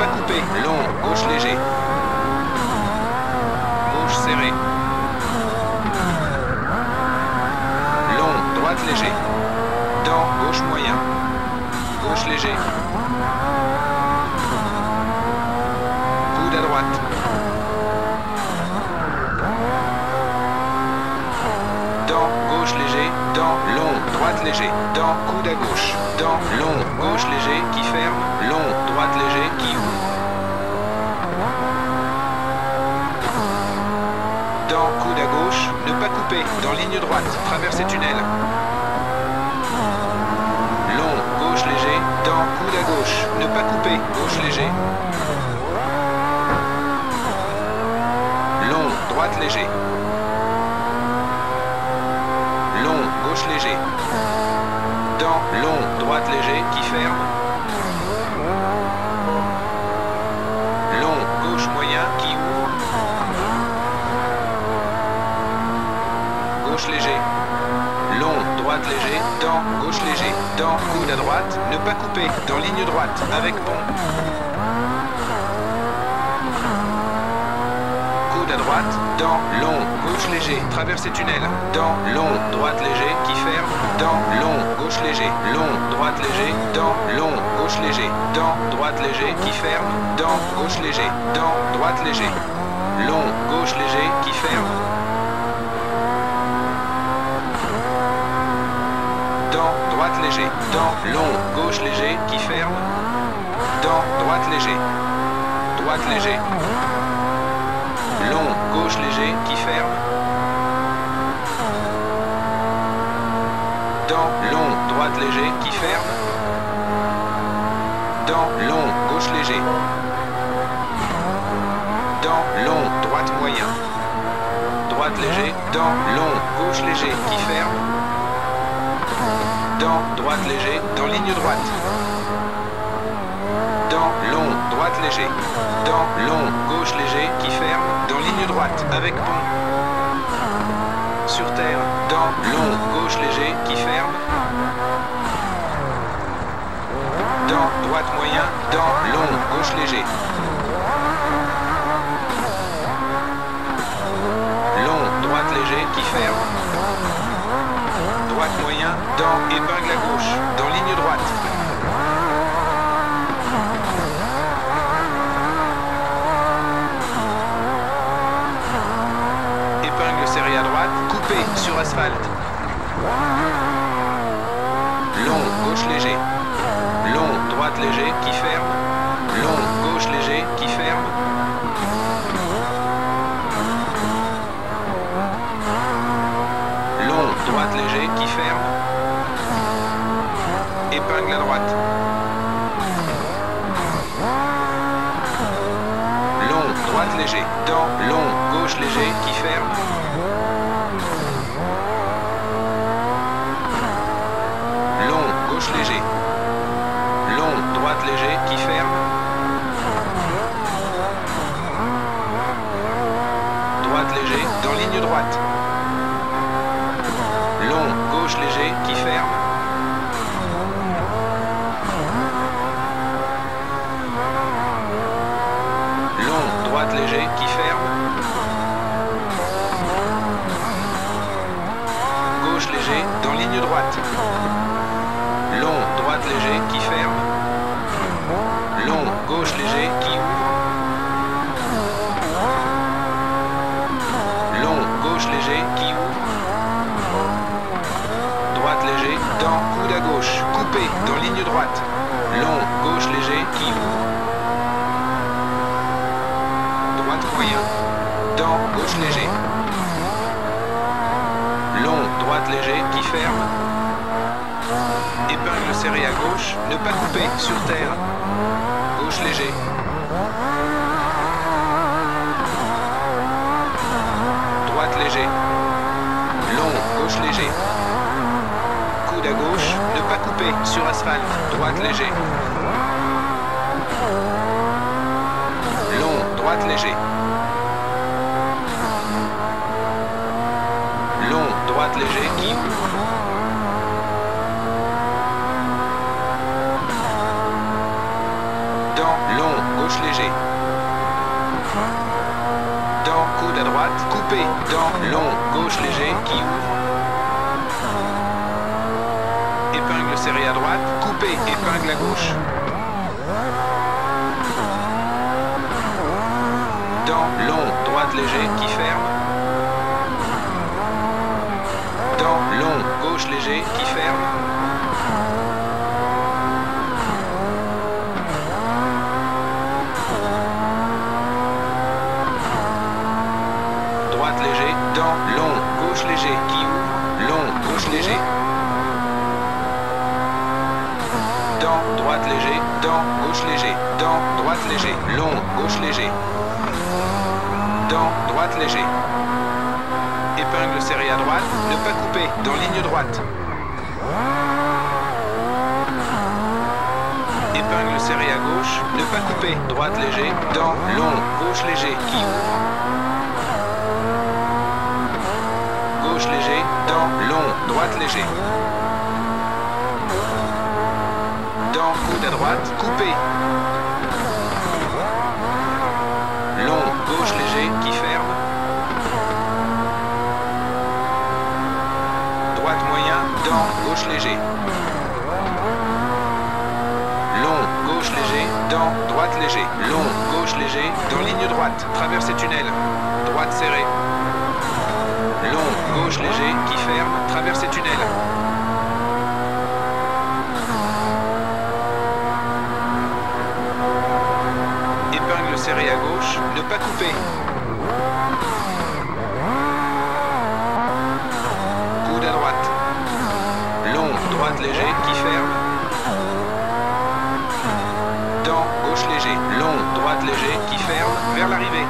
pas couper. Long, gauche léger. Gauche serré. Long, droite léger. Dent, gauche moyen. Gauche léger. Coude à droite. Dent, gauche léger. Dent, long, droite léger. Dent, coude à gauche. Dent, long, gauche léger qui ferme. Long, droite léger qui ouvre. Dent, coude à gauche. Ne pas couper. Dans ligne droite. Traverser tunnel. Long, gauche léger. Dent, coude à gauche. Ne pas couper. Gauche léger. Long, droite léger. Long, gauche léger. Dent, long, droite léger qui ferme. Long, gauche moyen qui ouvre. Gauche léger. Long, droite léger. Dent, gauche léger. Dent, coude à droite. Ne pas couper. Dans ligne droite. Avec pont. Coude à droite. Dent, long, gauche léger. Traverser tunnel. Dent, long, droite léger qui ferme. Dent, long, gauche léger. Long, droite léger. Dent, long, gauche léger. Dent, droite léger qui ferme. Dent, gauche léger. Dent, droite léger. Long, gauche léger qui ferme. Dent, droite léger. Dent, long, gauche léger qui ferme. Dent, droite léger. Droite léger. Long, gauche léger qui ferme. Dent, long, droite léger qui ferme. Dent, long, gauche léger. Dent, long, droite moyen. Droite léger. Dent, long, gauche léger qui ferme. Dent, droite léger. Dans ligne droite. Dent, long, droite léger. Dent, long, gauche léger qui ferme. Dans ligne droite avec pont. Sur terre. Dent, long, gauche léger qui ferme. Dent, droite moyen. Dent, long, gauche léger. Long, droite léger qui ferme. Droite moyen. Dent, épingle à gauche. Dans ligne droite. Épingle serrée à droite. Coupé sur asphalte. Long, gauche léger. Long, droite léger qui ferme. Long, gauche léger qui ferme. Long, droite léger qui ferme. Épingle à droite. Long, droite léger. Dent, long, gauche léger qui ferme. Long, gauche léger. Long, droite léger qui ferme. Droite léger, dans ligne droite. Long, gauche léger qui ferme. Long, droite léger qui ferme. Gauche léger, dans ligne droite. Long, droite léger qui ferme. Long, gauche léger qui ouvre. Long, gauche léger qui ouvre. Droite léger, dent, coude à gauche. Coupé, dans ligne droite. Long, gauche léger qui ouvre. Droite moyen. Dent, gauche léger. Long, droite léger qui ferme. Épingle serrée à gauche. Ne pas couper, sur terre. Gauche léger. Droite léger. Long, gauche léger. Coude à gauche. Ne pas couper, sur asphalte. Droite léger. Long, droite léger. Long, droite léger qui ouvre. Dent long, gauche léger. Dent coude à droite, coupé. Dent long, gauche léger qui ouvre. Épingle serrée à droite, coupé. Épingle à gauche. Dent long, droite léger qui ferme. Dent long, gauche léger qui ferme. Droite léger, dent long, gauche léger qui ouvre. Long, gauche léger. Dent droite léger, dent gauche léger. Dent droite léger, long, gauche léger. Dent droite léger. Épingle serrée à droite, ne pas couper, dans ligne droite. Épingle serrée à gauche, ne pas couper, droite léger, dent long, gauche léger qui ouvre. Gauche léger, dent long, droite léger. Dent coude à droite, coupé. Long, gauche léger qui ferme. Droite moyen, dent gauche léger. Long, gauche léger, dent droite léger. Long, gauche léger, dans ligne droite, traversée tunnel. Droite serrée. Long, gauche léger qui ferme, traversée tunnel. Épingle serrée à gauche, ne pas couper. Coude à droite. Long, droite léger qui ferme. Dent, gauche léger. Long, droite léger qui ferme vers l'arrivée.